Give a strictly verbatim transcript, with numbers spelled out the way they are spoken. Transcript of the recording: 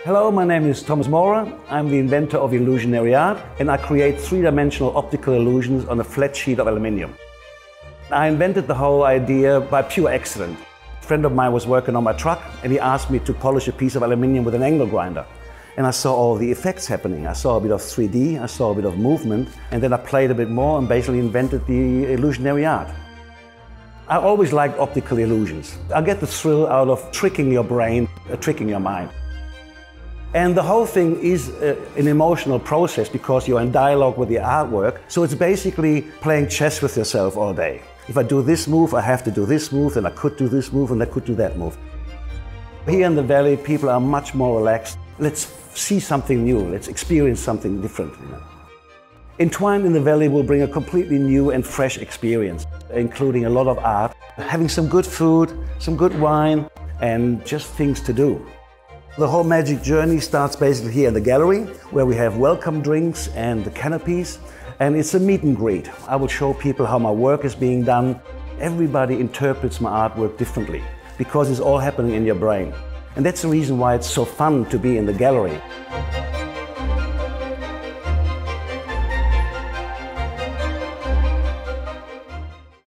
Hello, my name is Thomas Maurer. I'm the inventor of illusionary art, and I create three-dimensional optical illusions on a flat sheet of aluminium. I invented the whole idea by pure accident. A friend of mine was working on my truck, and he asked me to polish a piece of aluminium with an angle grinder. And I saw all the effects happening. I saw a bit of three D, I saw a bit of movement, and then I played a bit more and basically invented the illusionary art. I always liked optical illusions. I get the thrill out of tricking your brain, uh, tricking your mind. And the whole thing is uh, an emotional process because you're in dialogue with the artwork. So it's basically playing chess with yourself all day. If I do this move, I have to do this move, and I could do this move, and I could do that move. Here in the valley, people are much more relaxed. Let's see something new, let's experience something different. You know. Entwined in the Valley will bring a completely new and fresh experience, including a lot of art, having some good food, some good wine, and just things to do. The whole magic journey starts basically here in the gallery, where we have welcome drinks and the canopies, and it's a meet and greet. I will show people how my work is being done. Everybody interprets my artwork differently, because it's all happening in your brain. And that's the reason why it's so fun to be in the gallery.